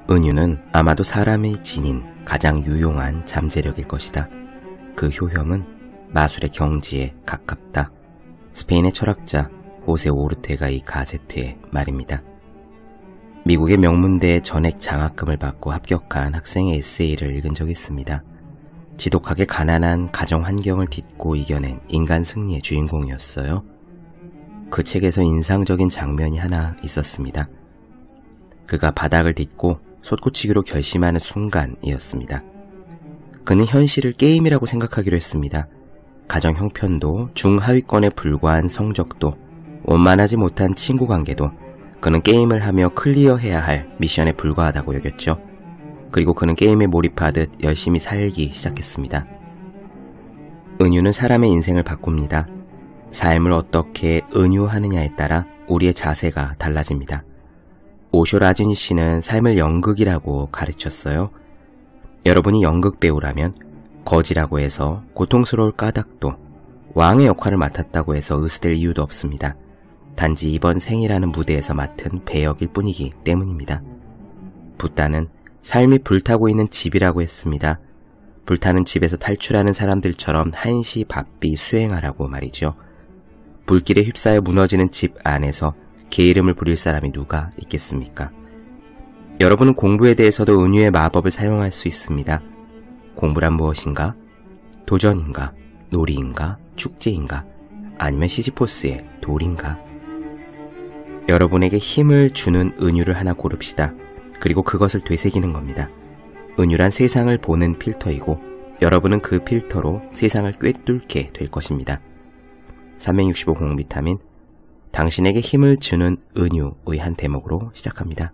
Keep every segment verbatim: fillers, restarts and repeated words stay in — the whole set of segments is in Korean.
은유는 아마도 사람이 지닌 가장 유용한 잠재력일 것이다. 그 효험은 마술의 경지에 가깝다. 스페인의 철학자 호세 오르테가이 가제트의 말입니다. 미국의 명문대에 전액 장학금을 받고 합격한 학생의 에세이를 읽은 적이 있습니다. 지독하게 가난한 가정 환경을 딛고 이겨낸 인간 승리의 주인공이었어요. 그 책에서 인상적인 장면이 하나 있었습니다. 그가 바닥을 딛고 솟구치기로 결심하는 순간이었습니다. 그는 현실을 게임이라고 생각하기로 했습니다. 가정 형편도 중하위권에 불과한 성적도 원만하지 못한 친구 관계도 그는 게임을 하며 클리어해야 할 미션에 불과하다고 여겼죠. 그리고 그는 게임에 몰입하듯 열심히 살기 시작했습니다. 은유는 사람의 인생을 바꿉니다. 삶을 어떻게 은유하느냐에 따라 우리의 자세가 달라집니다. 오쇼 라즈니 씨는 삶을 연극이라고 가르쳤어요. 여러분이 연극 배우라면 거지라고 해서 고통스러울 까닭도, 왕의 역할을 맡았다고 해서 으스댈 이유도 없습니다. 단지 이번 생이라는 무대에서 맡은 배역일 뿐이기 때문입니다. 붓다는 삶이 불타고 있는 집이라고 했습니다. 불타는 집에서 탈출하는 사람들처럼 한시 바삐 수행하라고 말이죠. 불길에 휩싸여 무너지는 집 안에서 개 이름을 부릴 사람이 누가 있겠습니까? 여러분은 공부에 대해서도 은유의 마법을 사용할 수 있습니다. 공부란 무엇인가? 도전인가? 놀이인가? 축제인가? 아니면 시지포스의 돌인가? 여러분에게 힘을 주는 은유를 하나 고릅시다. 그리고 그것을 되새기는 겁니다. 은유란 세상을 보는 필터이고 여러분은 그 필터로 세상을 꿰뚫게 될 것입니다. 삼백육십오 공비타민, 당신에게 힘을 주는 은유의 한 대목으로 시작합니다.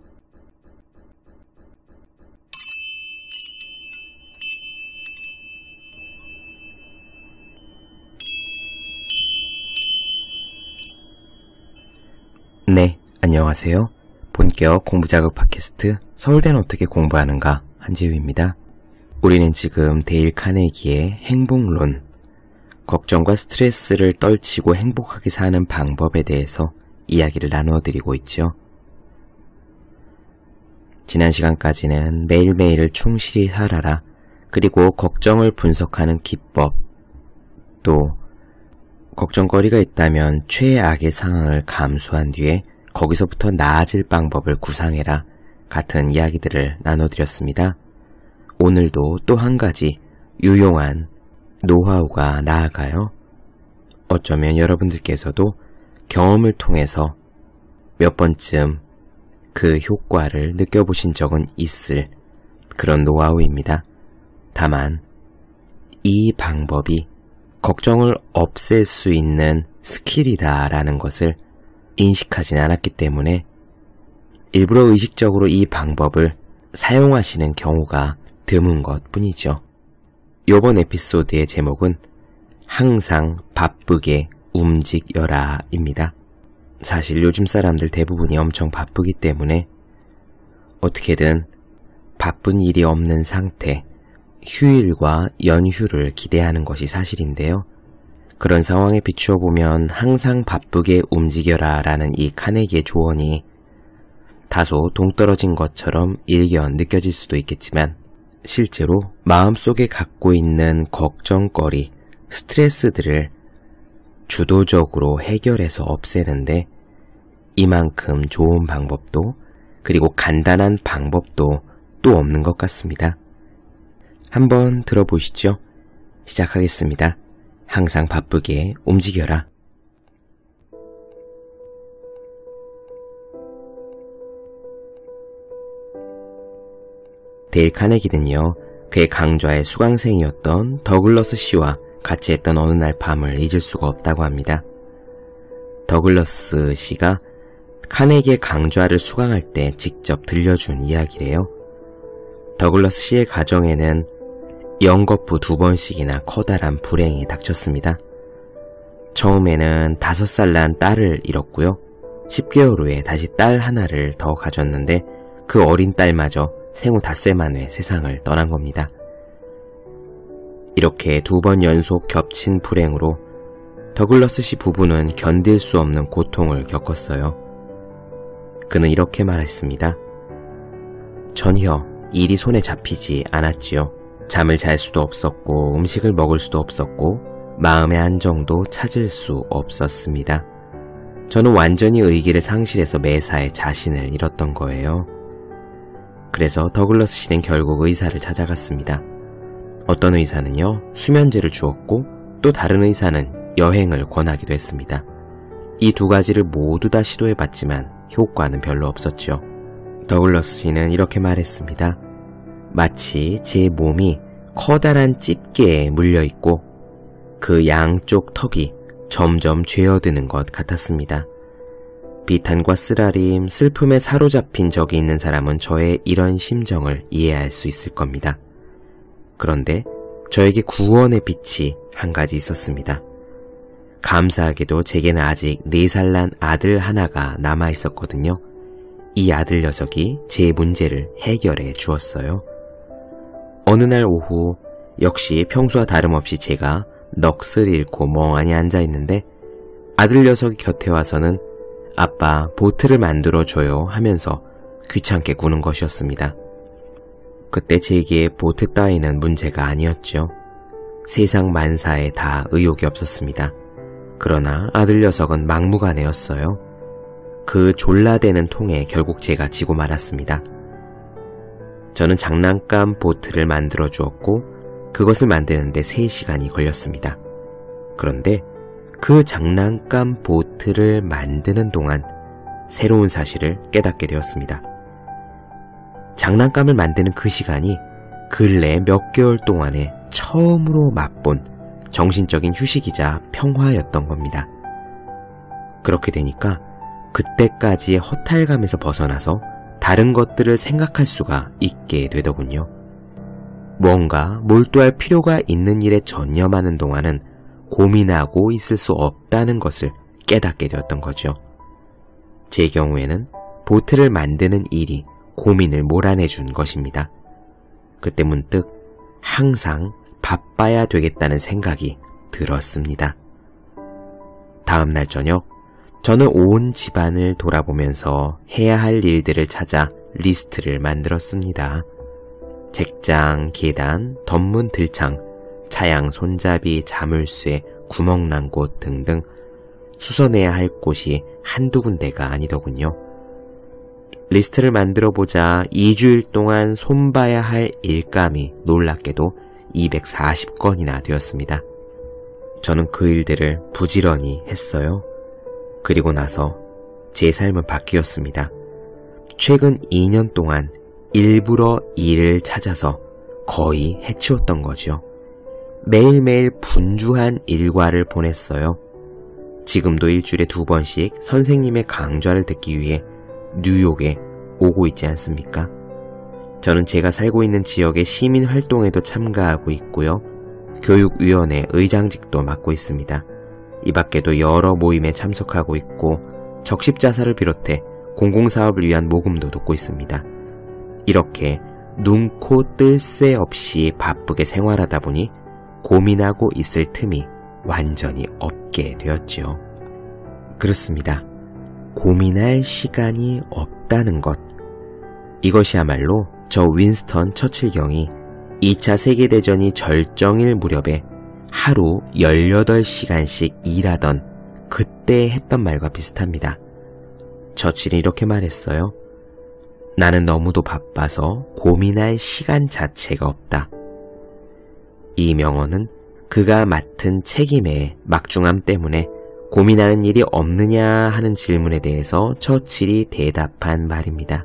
네, 안녕하세요. 본격 공부자극 팟캐스트 서울대는 어떻게 공부하는가 한지우입니다. 우리는 지금 데일 카네기의 행복론, 걱정과 스트레스를 떨치고 행복하게 사는 방법에 대해서 이야기를 나누어드리고 있죠. 지난 시간까지는 매일매일을 충실히 살아라, 그리고 걱정을 분석하는 기법, 또 걱정거리가 있다면 최악의 상황을 감수한 뒤에 거기서부터 나아질 방법을 구상해라 같은 이야기들을 나눠드렸습니다. 오늘도 또 한 가지 유용한 노하우가 나아가요. 어쩌면 여러분들께서도 경험을 통해서 몇 번쯤 그 효과를 느껴보신 적은 있을 그런 노하우입니다. 다만 이 방법이 걱정을 없앨 수 있는 스킬이다라는 것을 인식하진 않았기 때문에 일부러 의식적으로 이 방법을 사용하시는 경우가 드문 것 뿐이죠. 이번 에피소드의 제목은 항상 바쁘게 움직여라 입니다. 사실 요즘 사람들 대부분이 엄청 바쁘기 때문에 어떻게든 바쁜 일이 없는 상태, 휴일과 연휴를 기대하는 것이 사실인데요. 그런 상황에 비추어 보면 항상 바쁘게 움직여라 라는 이 카네기의 조언이 다소 동떨어진 것처럼 일견 느껴질 수도 있겠지만 실제로 마음속에 갖고 있는 걱정거리, 스트레스들을 주도적으로 해결해서 없애는데 이만큼 좋은 방법도 그리고 간단한 방법도 또 없는 것 같습니다. 한번 들어보시죠. 시작하겠습니다. 항상 바쁘게 움직여라. 데일 카네기는요, 그의 강좌의 수강생이었던 더글러스 씨와 같이 했던 어느 날 밤을 잊을 수가 없다고 합니다. 더글러스 씨가 카네기의 강좌를 수강할 때 직접 들려준 이야기래요. 더글러스 씨의 가정에는 연거푸 두 번씩이나 커다란 불행이 닥쳤습니다. 처음에는 다섯 살 난 딸을 잃었고요. 십 개월 후에 다시 딸 하나를 더 가졌는데 그 어린 딸마저 생후 닷새 만에 세상을 떠난 겁니다. 이렇게 두 번 연속 겹친 불행으로 더글러스 씨 부부는 견딜 수 없는 고통을 겪었어요. 그는 이렇게 말했습니다. 전혀 일이 손에 잡히지 않았지요. 잠을 잘 수도 없었고 음식을 먹을 수도 없었고 마음의 안정도 찾을 수 없었습니다. 저는 완전히 의기를 상실해서 매사에 자신을 잃었던 거예요. 그래서 더글러스 씨는 결국 의사를 찾아갔습니다. 어떤 의사는요, 수면제를 주었고 또 다른 의사는 여행을 권하기도 했습니다. 이 두 가지를 모두 다 시도해봤지만 효과는 별로 없었죠. 더글러스 씨는 이렇게 말했습니다. 마치 제 몸이 커다란 집게에 물려있고 그 양쪽 턱이 점점 죄어드는 것 같았습니다. 비탄과 쓰라림, 슬픔에 사로잡힌 적이 있는 사람은 저의 이런 심정을 이해할 수 있을 겁니다. 그런데 저에게 구원의 빛이 한 가지 있었습니다. 감사하게도 제게는 아직 네 살 난 아들 하나가 남아 있었거든요. 이 아들 녀석이 제 문제를 해결해 주었어요. 어느 날 오후 역시 평소와 다름없이 제가 넋을 잃고 멍하니 앉아있는데 아들 녀석이 곁에 와서는 아빠 보트를 만들어줘요 하면서 귀찮게 구는 것이었습니다. 그때 제게 보트 따위는 문제가 아니었죠. 세상 만사에 다 의욕이 없었습니다. 그러나 아들 녀석은 막무가내였어요. 그 졸라대는 통에 결국 제가 지고 말았습니다. 저는 장난감 보트를 만들어 주었고 그것을 만드는데 세 시간이 걸렸습니다. 그런데 그 장난감 보트를 만드는 동안 새로운 사실을 깨닫게 되었습니다. 장난감을 만드는 그 시간이 근래 몇 개월 동안에 처음으로 맛본 정신적인 휴식이자 평화였던 겁니다. 그렇게 되니까 그때까지의 허탈감에서 벗어나서 다른 것들을 생각할 수가 있게 되더군요. 뭔가 몰두할 필요가 있는 일에 전념하는 동안은 고민하고 있을 수 없다는 것을 깨닫게 되었던 거죠. 제 경우에는 보트를 만드는 일이 고민을 몰아내준 것입니다. 그때 문득 항상 바빠야 되겠다는 생각이 들었습니다. 다음 날 저녁, 저는 온 집안을 돌아보면서 해야 할 일들을 찾아 리스트를 만들었습니다. 책장, 계단, 덧문 들창, 차양 손잡이, 자물쇠, 구멍난 곳 등등 수선해야 할 곳이 한두 군데가 아니더군요. 리스트를 만들어보자 이 주일 동안 손봐야 할 일감이 놀랍게도 이백사십 건이나 되었습니다. 저는 그 일들을 부지런히 했어요. 그리고 나서 제 삶은 바뀌었습니다. 최근 이 년 동안 일부러 일을 찾아서 거의 해치웠던 거죠. 매일매일 분주한 일과를 보냈어요. 지금도 일주일에 두 번씩 선생님의 강좌를 듣기 위해 뉴욕에 오고 있지 않습니까? 저는 제가 살고 있는 지역의 시민활동에도 참가하고 있고요. 교육위원회 의장직도 맡고 있습니다. 이 밖에도 여러 모임에 참석하고 있고 적십자사를 비롯해 공공사업을 위한 모금도 돕고 있습니다. 이렇게 눈코 뜰 새 없이 바쁘게 생활하다 보니 고민하고 있을 틈이 완전히 없게 되었지요. 그렇습니다. 고민할 시간이 없다는 것. 이것이야말로 저 윈스턴 처칠경이 이 차 세계대전이 절정일 무렵에 하루 열여덟 시간씩 일하던 그때 했던 말과 비슷합니다. 처칠이 이렇게 말했어요. 나는 너무도 바빠서 고민할 시간 자체가 없다. 이 명언은 그가 맡은 책임의 막중함 때문에 고민하는 일이 없느냐 하는 질문에 대해서 처칠이 대답한 말입니다.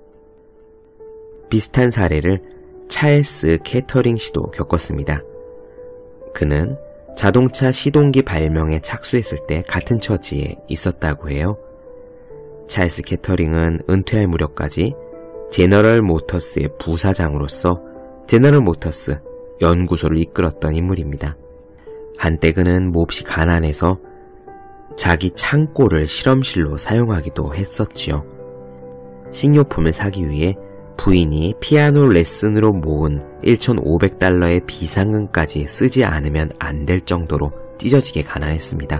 비슷한 사례를 찰스 캐터링 씨도 겪었습니다. 그는 자동차 시동기 발명에 착수했을 때 같은 처지에 있었다고 해요. 찰스 캐터링은 은퇴할 무렵까지 제너럴 모터스의 부사장으로서 제너럴 모터스 연구소를 이끌었던 인물입니다. 한때 그는 몹시 가난해서 자기 창고를 실험실로 사용하기도 했었지요. 식료품을 사기 위해 부인이 피아노 레슨으로 모은 천오백 달러의 비상금까지 쓰지 않으면 안 될 정도로 찢어지게 가난했습니다.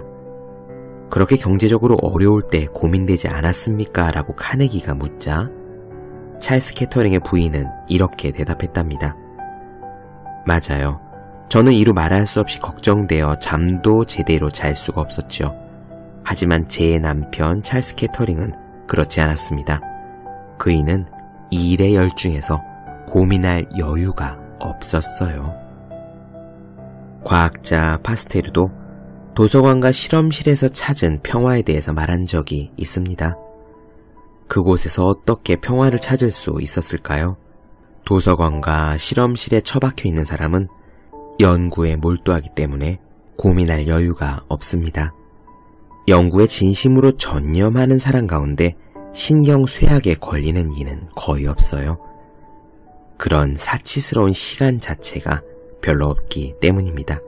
그렇게 경제적으로 어려울 때 고민되지 않았습니까? 라고 카네기가 묻자 찰스 캐터링의 부인은 이렇게 대답했답니다. 맞아요. 저는 이루 말할 수 없이 걱정되어 잠도 제대로 잘 수가 없었죠. 하지만 제 남편 찰스 캐터링은 그렇지 않았습니다. 그이는 일에 열중해서 고민할 여유가 없었어요. 과학자 파스테르도 도서관과 실험실에서 찾은 평화에 대해서 말한 적이 있습니다. 그곳에서 어떻게 평화를 찾을 수 있었을까요? 도서관과 실험실에 처박혀 있는 사람은 연구에 몰두하기 때문에 고민할 여유가 없습니다. 연구에 진심으로 전념하는 사람 가운데 신경쇠약에 걸리는 이는 거의 없어요. 그런 사치스러운 시간 자체가 별로 없기 때문입니다.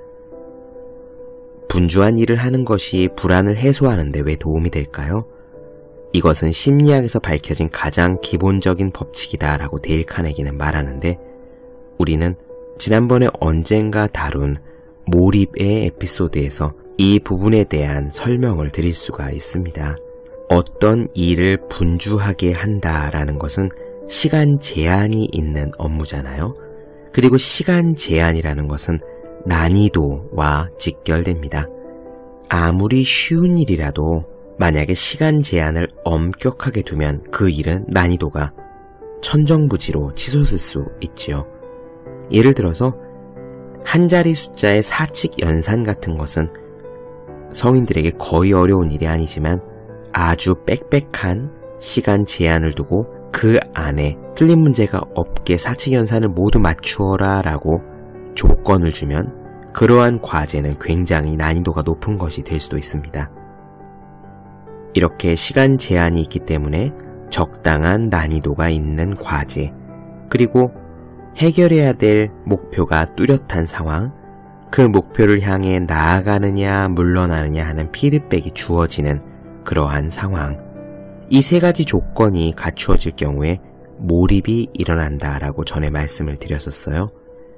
분주한 일을 하는 것이 불안을 해소하는 데 왜 도움이 될까요? 이것은 심리학에서 밝혀진 가장 기본적인 법칙이다라고 데일 카네기는 말하는데, 우리는 지난번에 언젠가 다룬 몰입의 에피소드에서 이 부분에 대한 설명을 드릴 수가 있습니다. 어떤 일을 분주하게 한다라는 것은 시간 제한이 있는 업무잖아요. 그리고 시간 제한이라는 것은 난이도와 직결됩니다. 아무리 쉬운 일이라도 만약에 시간 제한을 엄격하게 두면 그 일은 난이도가 천정부지로 치솟을 수 있지요. 예를 들어서 한 자리 숫자의 사칙 연산 같은 것은 성인들에게 거의 어려운 일이 아니지만 아주 빽빽한 시간 제한을 두고 그 안에 틀린 문제가 없게 사칙 연산을 모두 맞추어라 라고 조건을 주면 그러한 과제는 굉장히 난이도가 높은 것이 될 수도 있습니다. 이렇게 시간 제한이 있기 때문에 적당한 난이도가 있는 과제, 그리고 해결해야 될 목표가 뚜렷한 상황, 그 목표를 향해 나아가느냐 물러나느냐 하는 피드백이 주어지는 그러한 상황, 이 세 가지 조건이 갖추어질 경우에 몰입이 일어난다라고 전에 말씀을 드렸었어요.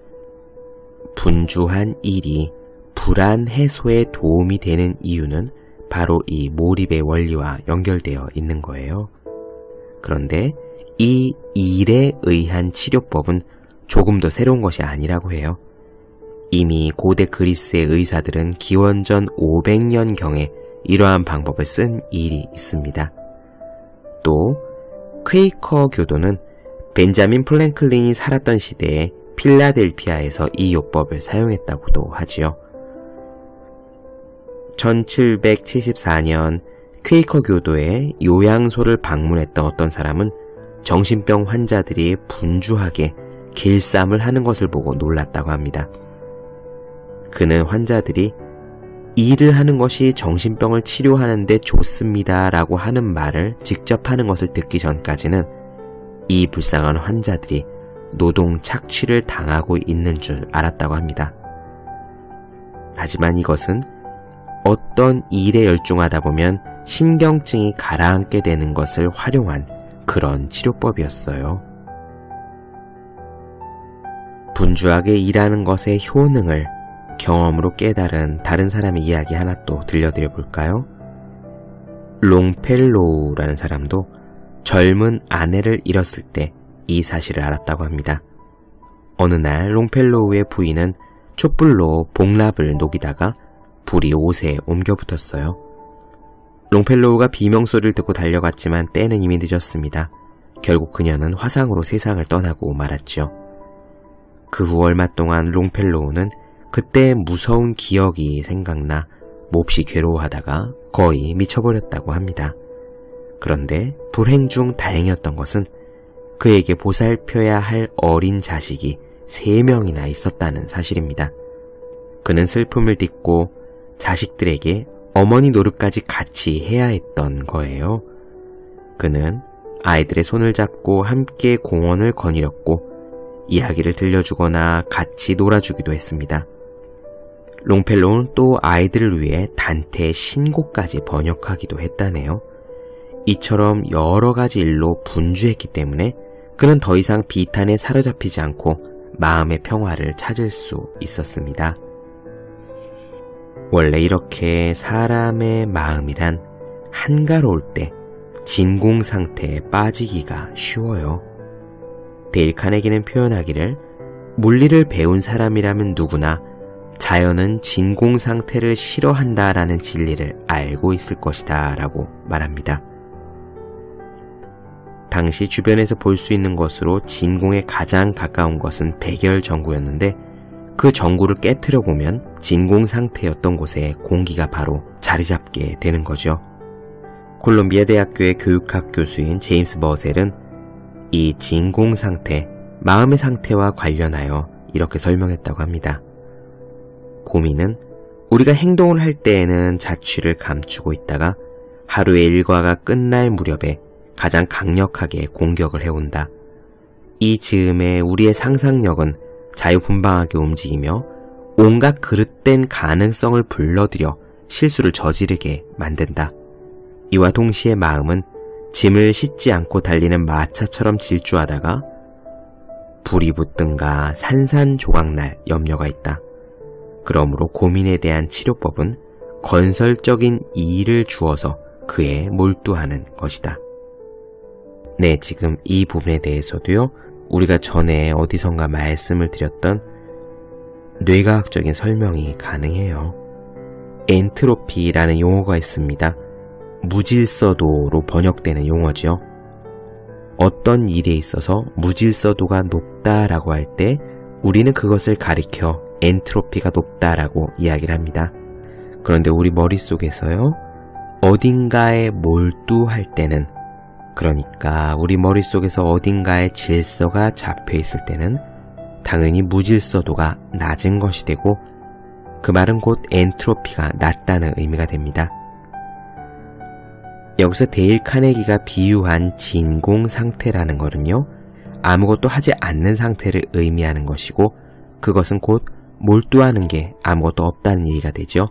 분주한 일이 불안 해소에 도움이 되는 이유는 바로 이 몰입의 원리와 연결되어 있는 거예요. 그런데 이 일에 의한 치료법은 조금 더 새로운 것이 아니라고 해요. 이미 고대 그리스의 의사들은 기원전 오백 년경에 이러한 방법을 쓴 일이 있습니다. 또 퀘이커 교도는 벤자민 플랭클린이 살았던 시대에 필라델피아에서 이 요법을 사용했다고도 하지요. 천칠백칠십사 년 퀘이커 교도의 요양소를 방문했던 어떤 사람은 정신병 환자들이 분주하게 길쌈을 하는 것을 보고 놀랐다고 합니다. 그는 환자들이 일을 하는 것이 정신병을 치료하는 데 좋습니다 라고 하는 말을 직접 하는 것을 듣기 전까지는 이 불쌍한 환자들이 노동 착취를 당하고 있는 줄 알았다고 합니다. 하지만 이것은 어떤 일에 열중하다 보면 신경증이 가라앉게 되는 것을 활용한 그런 치료법이었어요. 분주하게 일하는 것의 효능을 경험으로 깨달은 다른 사람의 이야기 하나 또 들려드려 볼까요? 롱펠로우라는 사람도 젊은 아내를 잃었을 때 이 사실을 알았다고 합니다. 어느 날 롱펠로우의 부인은 촛불로 복납을 녹이다가 불이 옷에 옮겨 붙었어요. 롱펠로우가 비명소리를 듣고 달려갔지만 때는 이미 늦었습니다. 결국 그녀는 화상으로 세상을 떠나고 말았죠. 그 후 얼마 동안 롱펠로우는 그때의 무서운 기억이 생각나 몹시 괴로워하다가 거의 미쳐버렸다고 합니다. 그런데 불행 중 다행이었던 것은 그에게 보살펴야 할 어린 자식이 세 명이나 있었다는 사실입니다. 그는 슬픔을 딛고 자식들에게 어머니 노릇까지 같이 해야 했던 거예요. 그는 아이들의 손을 잡고 함께 공원을 거닐었고 이야기를 들려주거나 같이 놀아주기도 했습니다. 롱펠로우는 또 아이들을 위해 단테 신곡까지 번역하기도 했다네요. 이처럼 여러 가지 일로 분주했기 때문에 그는 더 이상 비탄에 사로잡히지 않고 마음의 평화를 찾을 수 있었습니다. 원래 이렇게 사람의 마음이란 한가로울 때 진공 상태에 빠지기가 쉬워요. 데일 카네기는 표현하기를 물리를 배운 사람이라면 누구나 자연은 진공 상태를 싫어한다라는 진리를 알고 있을 것이다 라고 말합니다. 당시 주변에서 볼 수 있는 것으로 진공에 가장 가까운 것은 백열 전구였는데 그 전구를 깨트려 보면 진공 상태였던 곳에 공기가 바로 자리 잡게 되는 거죠. 콜롬비아 대학교의 교육학 교수인 제임스 버셀은 이 진공 상태, 마음의 상태와 관련하여 이렇게 설명했다고 합니다. 고민은 우리가 행동을 할 때에는 자취를 감추고 있다가 하루의 일과가 끝날 무렵에 가장 강력하게 공격을 해온다. 이 즈음에 우리의 상상력은 자유분방하게 움직이며 온갖 그릇된 가능성을 불러들여 실수를 저지르게 만든다. 이와 동시에 마음은 짐을 싣지 않고 달리는 마차처럼 질주하다가 불이 붙든가 산산조각날 염려가 있다. 그러므로 고민에 대한 치료법은 건설적인 이의를 주어서 그에 몰두하는 것이다. 네, 지금 이 부분에 대해서도요, 우리가 전에 어디선가 말씀을 드렸던 뇌과학적인 설명이 가능해요. 엔트로피라는 용어가 있습니다. 무질서도로 번역되는 용어죠. 어떤 일에 있어서 무질서도가 높다라고 할 때 우리는 그것을 가리켜 엔트로피가 높다라고 이야기를 합니다. 그런데 우리 머릿속에서요, 어딘가에 몰두할 때는, 그러니까 우리 머릿속에서 어딘가에 질서가 잡혀 있을 때는 당연히 무질서도가 낮은 것이 되고 그 말은 곧 엔트로피가 낮다는 의미가 됩니다. 여기서 데일 카네기가 비유한 진공 상태라는 것은요, 아무것도 하지 않는 상태를 의미하는 것이고 그것은 곧 몰두하는 게 아무것도 없다는 얘기가 되죠.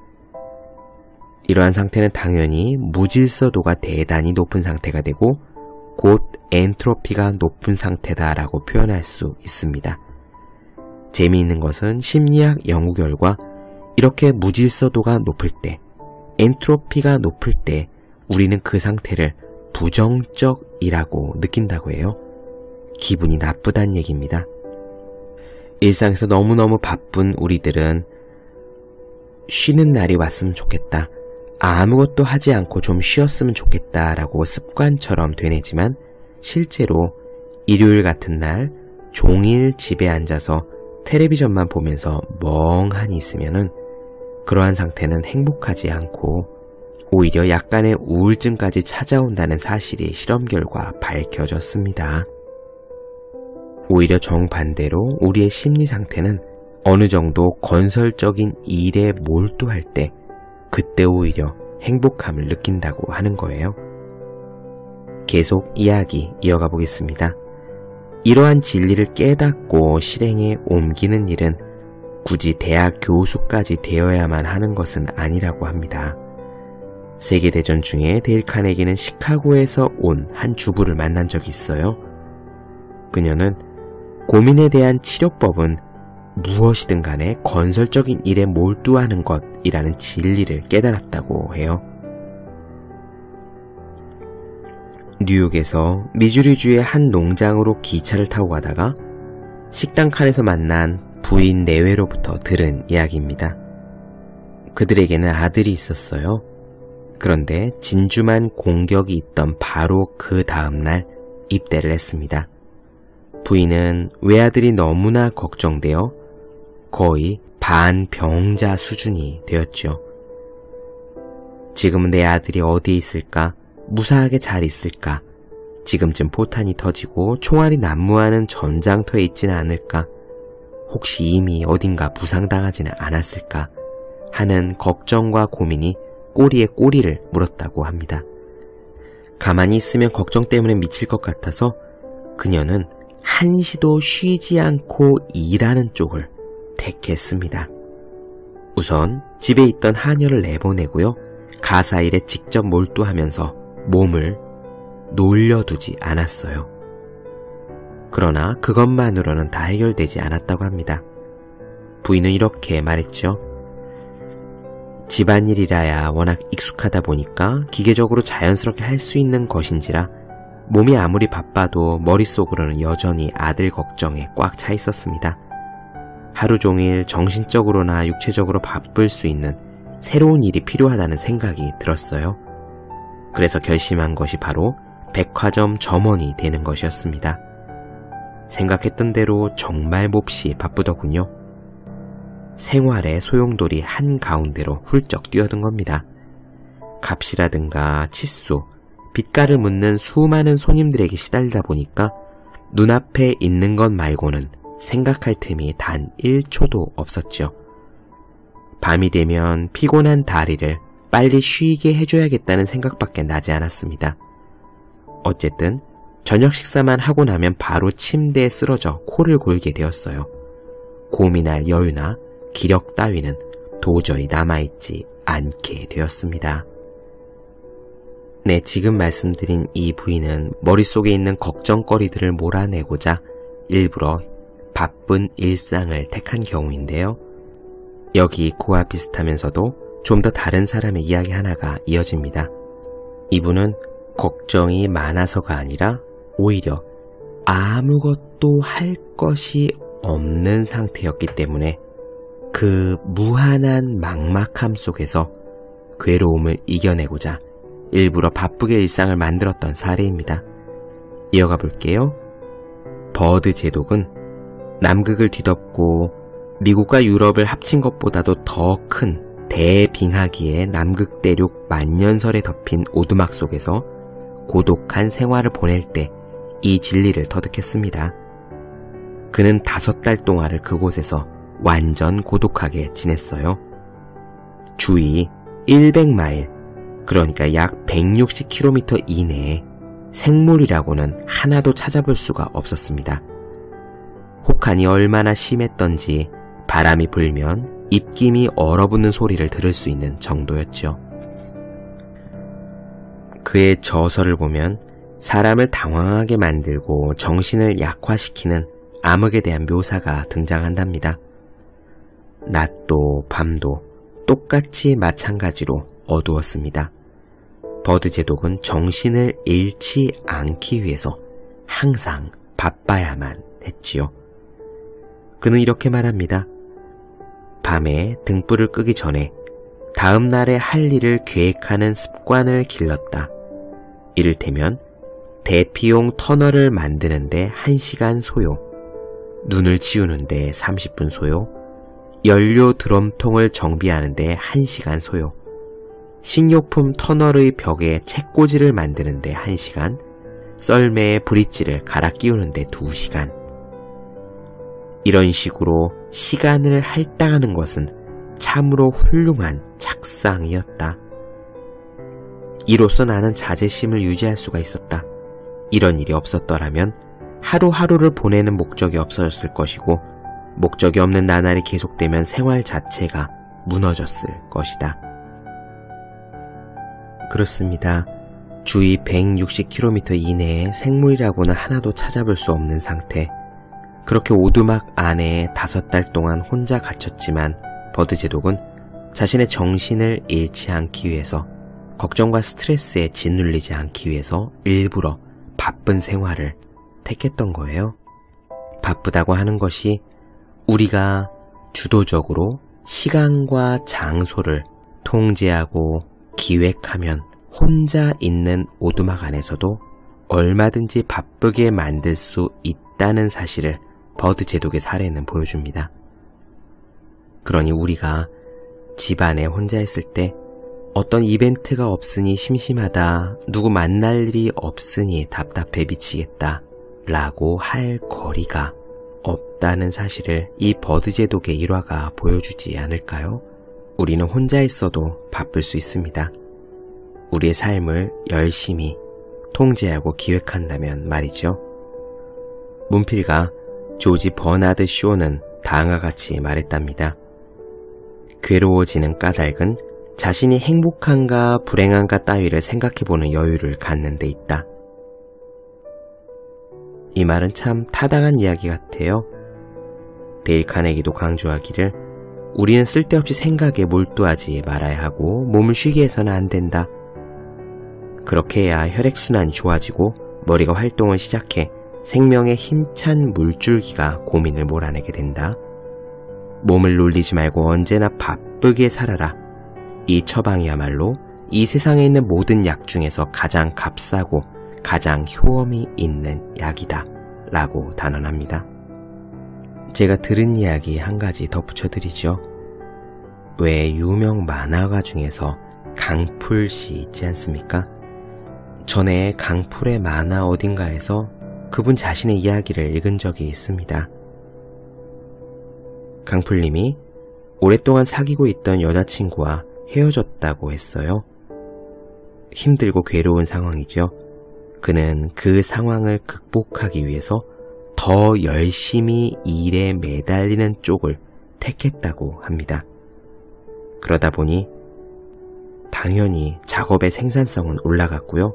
이러한 상태는 당연히 무질서도가 대단히 높은 상태가 되고 곧 엔트로피가 높은 상태다라고 표현할 수 있습니다. 재미있는 것은 심리학 연구 결과 이렇게 무질서도가 높을 때, 엔트로피가 높을 때 우리는 그 상태를 부정적이라고 느낀다고 해요. 기분이 나쁘다는 얘기입니다. 일상에서 너무너무 바쁜 우리들은 쉬는 날이 왔으면 좋겠다, 아무것도 하지 않고 좀 쉬었으면 좋겠다라고 습관처럼 되뇌지만 실제로 일요일 같은 날 종일 집에 앉아서 텔레비전만 보면서 멍하니 있으면은 그러한 상태는 행복하지 않고 오히려 약간의 우울증까지 찾아온다는 사실이 실험 결과 밝혀졌습니다. 오히려 정반대로 우리의 심리 상태는 어느 정도 건설적인 일에 몰두할 때 그때 오히려 행복함을 느낀다고 하는 거예요. 계속 이야기 이어가 보겠습니다. 이러한 진리를 깨닫고 실행에 옮기는 일은 굳이 대학 교수까지 되어야만 하는 것은 아니라고 합니다. 세계대전 중에 데일 카네기는 시카고에서 온 한 주부를 만난 적이 있어요. 그녀는 고민에 대한 치료법은 무엇이든 간에 건설적인 일에 몰두하는 것이라는 진리를 깨달았다고 해요. 뉴욕에서 미주리주의 한 농장으로 기차를 타고 가다가 식당 칸에서 만난 부인 내외로부터 들은 이야기입니다. 그들에게는 아들이 있었어요. 그런데 진주만 공격이 있던 바로 그 다음날 입대를 했습니다. 부인은 외아들이 너무나 걱정되어 거의 반병자 수준이 되었죠. 지금은 내 아들이 어디에 있을까? 무사하게 잘 있을까? 지금쯤 포탄이 터지고 총알이 난무하는 전장터에 있지는 않을까? 혹시 이미 어딘가 부상당하지는 않았을까? 하는 걱정과 고민이 꼬리에 꼬리를 물었다고 합니다. 가만히 있으면 걱정 때문에 미칠 것 같아서 그녀는 한시도 쉬지 않고 일하는 쪽을 택했습니다. 우선 집에 있던 하녀를 내보내고요. 가사일에 직접 몰두하면서 몸을 놀려두지 않았어요. 그러나 그것만으로는 다 해결되지 않았다고 합니다. 부인은 이렇게 말했죠. 집안일이라야 워낙 익숙하다 보니까 기계적으로 자연스럽게 할 수 있는 것인지라 몸이 아무리 바빠도 머릿속으로는 여전히 아들 걱정에 꽉 차 있었습니다. 하루 종일 정신적으로나 육체적으로 바쁠 수 있는 새로운 일이 필요하다는 생각이 들었어요. 그래서 결심한 것이 바로 백화점 점원이 되는 것이었습니다. 생각했던 대로 정말 몹시 바쁘더군요. 생활의 소용돌이 한가운데로 훌쩍 뛰어든 겁니다. 값이라든가 치수, 빛깔을 묻는 수많은 손님들에게 시달리다 보니까 눈앞에 있는 것 말고는 생각할 틈이 단 일 초도 없었죠. 밤이 되면 피곤한 다리를 빨리 쉬게 해줘야겠다는 생각밖에 나지 않았습니다. 어쨌든 저녁 식사만 하고 나면 바로 침대에 쓰러져 코를 골게 되었어요. 고민할 여유나 기력 따위는 도저히 남아있지 않게 되었습니다. 네, 지금 말씀드린 이 부인은 머릿속에 있는 걱정거리들을 몰아내고자 일부러 바쁜 일상을 택한 경우인데요. 여기 그와 비슷하면서도 좀 더 다른 사람의 이야기 하나가 이어집니다. 이분은 걱정이 많아서가 아니라 오히려 아무것도 할 것이 없는 상태였기 때문에 그 무한한 막막함 속에서 괴로움을 이겨내고자 일부러 바쁘게 일상을 만들었던 사례입니다. 이어가 볼게요. 버드 제독은 남극을 뒤덮고 미국과 유럽을 합친 것보다도 더 큰 대빙하기에 남극 대륙 만년설에 덮인 오두막 속에서 고독한 생활을 보낼 때 이 진리를 터득했습니다. 그는 다섯 달 동안을 그곳에서 완전 고독하게 지냈어요. 주위 백 마일, 그러니까 약 백육십 킬로미터 이내에 생물이라고는 하나도 찾아볼 수가 없었습니다. 혹한이 얼마나 심했던지 바람이 불면 입김이 얼어붙는 소리를 들을 수 있는 정도였죠. 그의 저서를 보면 사람을 당황하게 만들고 정신을 약화시키는 암흑에 대한 묘사가 등장한답니다. 낮도 밤도 똑같이 마찬가지로 어두웠습니다. 버드 제독은 정신을 잃지 않기 위해서 항상 바빠야만 했지요. 그는 이렇게 말합니다. 밤에 등불을 끄기 전에 다음 날에 할 일을 계획하는 습관을 길렀다. 이를테면 대피용 터널을 만드는데 한 시간 소요, 눈을 치우는데 삼십 분 소요, 연료 드럼통을 정비하는데 한 시간 소요, 식료품 터널의 벽에 책꽂이를 만드는데 한 시간, 썰매에 브릿지를 갈아 끼우는데 두 시간. 이런 식으로 시간을 할당하는 것은 참으로 훌륭한 작상이었다. 이로써 나는 자제심을 유지할 수가 있었다. 이런 일이 없었더라면 하루하루를 보내는 목적이 없어졌을 것이고 목적이 없는 나날이 계속되면 생활 자체가 무너졌을 것이다. 그렇습니다. 주위 백육십 킬로미터 이내에 생물이라고는 하나도 찾아볼 수 없는 상태. 그렇게 오두막 안에 다섯 달 동안 혼자 갇혔지만 버드 제독은 자신의 정신을 잃지 않기 위해서, 걱정과 스트레스에 짓눌리지 않기 위해서 일부러 바쁜 생활을 택했던 거예요. 바쁘다고 하는 것이 우리가 주도적으로 시간과 장소를 통제하고 기획하면 혼자 있는 오두막 안에서도 얼마든지 바쁘게 만들 수 있다는 사실을 버드 제독의 사례는 보여줍니다. 그러니 우리가 집안에 혼자 있을 때 어떤 이벤트가 없으니 심심하다, 누구 만날 일이 없으니 답답해 미치겠다 라고 할 거리가 없다는 사실을 이 버드 제독의 일화가 보여주지 않을까요? 우리는 혼자 있어도 바쁠 수 있습니다. 우리의 삶을 열심히 통제하고 기획한다면 말이죠. 문필가 조지 버나드 쇼는 다음과 같이 말했답니다. 괴로워지는 까닭은 자신이 행복한가 불행한가 따위를 생각해보는 여유를 갖는 데 있다. 이 말은 참 타당한 이야기 같아요. 데일 카네기도 강조하기를 우리는 쓸데없이 생각에 몰두하지 말아야 하고 몸을 쉬게 해서는 안 된다. 그렇게 해야 혈액순환이 좋아지고 머리가 활동을 시작해 생명의 힘찬 물줄기가 고민을 몰아내게 된다. 몸을 놀리지 말고 언제나 바쁘게 살아라. 이 처방이야말로 이 세상에 있는 모든 약 중에서 가장 값싸고 가장 효험이 있는 약이다 라고 단언합니다. 제가 들은 이야기 한 가지 덧붙여드리죠. 왜 유명 만화가 중에서 강풀씨 있지 않습니까? 전에 강풀의 만화 어딘가에서 그분 자신의 이야기를 읽은 적이 있습니다. 강풀님이 오랫동안 사귀고 있던 여자친구와 헤어졌다고 했어요. 힘들고 괴로운 상황이죠. 그는 그 상황을 극복하기 위해서 더 열심히 일에 매달리는 쪽을 택했다고 합니다. 그러다 보니 당연히 작업의 생산성은 올라갔고요.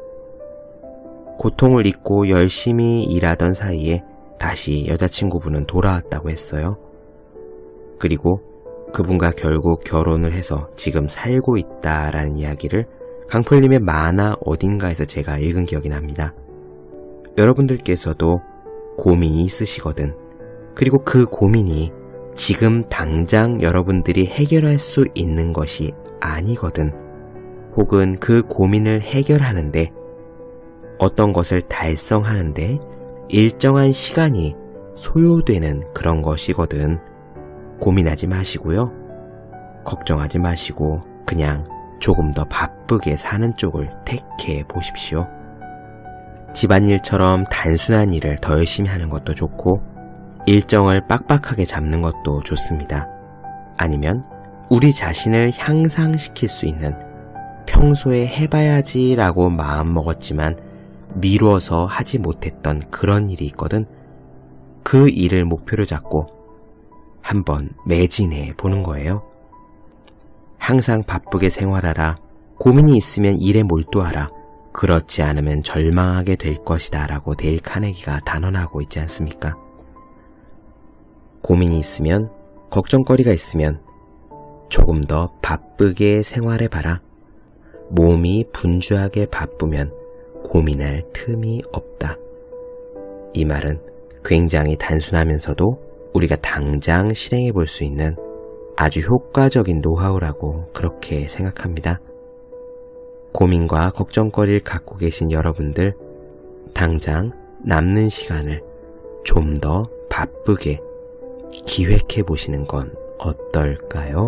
고통을 잊고 열심히 일하던 사이에 다시 여자친구분은 돌아왔다고 했어요. 그리고 그분과 결국 결혼을 해서 지금 살고 있다라는 이야기를 강풀님의 만화 어딘가에서 제가 읽은 기억이 납니다. 여러분들께서도 고민이 있으시거든. 그리고 그 고민이 지금 당장 여러분들이 해결할 수 있는 것이 아니거든. 혹은 그 고민을 해결하는데 어떤 것을 달성하는데 일정한 시간이 소요되는 그런 것이거든. 고민하지 마시고요. 걱정하지 마시고 그냥 조금 더 바쁘게 사는 쪽을 택해 보십시오. 집안일처럼 단순한 일을 더 열심히 하는 것도 좋고 일정을 빡빡하게 잡는 것도 좋습니다. 아니면 우리 자신을 향상시킬 수 있는 평소에 해봐야지 라고 마음먹었지만 미루어서 하지 못했던 그런 일이 있거든. 그 일을 목표로 잡고 한번 매진해 보는 거예요. 항상 바쁘게 생활하라. 고민이 있으면 일에 몰두하라. 그렇지 않으면 절망하게 될 것이다 라고 데일 카네기가 단언하고 있지 않습니까? 고민이 있으면, 걱정거리가 있으면 조금 더 바쁘게 생활해봐라. 몸이 분주하게 바쁘면 고민할 틈이 없다. 이 말은 굉장히 단순하면서도 우리가 당장 실행해 볼 수 있는 아주 효과적인 노하우라고 그렇게 생각합니다. 고민과 걱정거리를 갖고 계신 여러분들, 당장 남는 시간을 좀 더 바쁘게 기획해 보시는 건 어떨까요?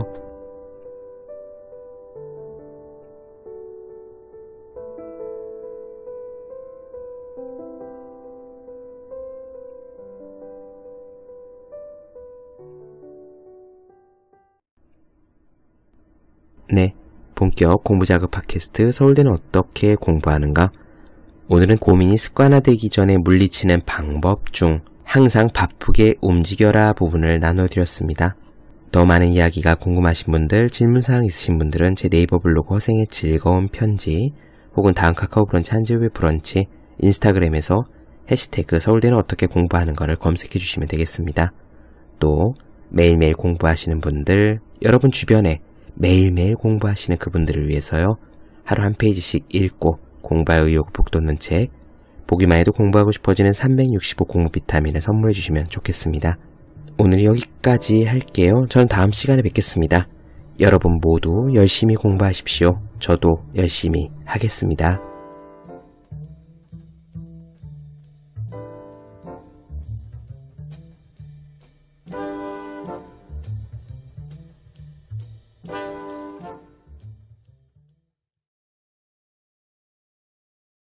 네, 본격 공부자극 팟캐스트 서울대는 어떻게 공부하는가? 오늘은 고민이 습관화되기 전에 물리치는 방법 중 항상 바쁘게 움직여라 부분을 나눠드렸습니다. 더 많은 이야기가 궁금하신 분들, 질문사항 있으신 분들은 제 네이버 블로그 허생의 즐거운 편지 혹은 다음 카카오 브런치 한지우의 브런치 인스타그램에서 해시태그 서울대는 어떻게 공부하는 거를 검색해 주시면 되겠습니다. 또 매일매일 공부하시는 분들, 여러분 주변에 매일매일 공부하시는 그분들을 위해서요. 하루 한 페이지씩 읽고 공부할 의욕을 북돋는 책, 보기만 해도 공부하고 싶어지는 삼백육십오 공부 비타민을 선물해 주시면 좋겠습니다. 오늘 여기까지 할게요. 저는 다음 시간에 뵙겠습니다. 여러분 모두 열심히 공부하십시오. 저도 열심히 하겠습니다.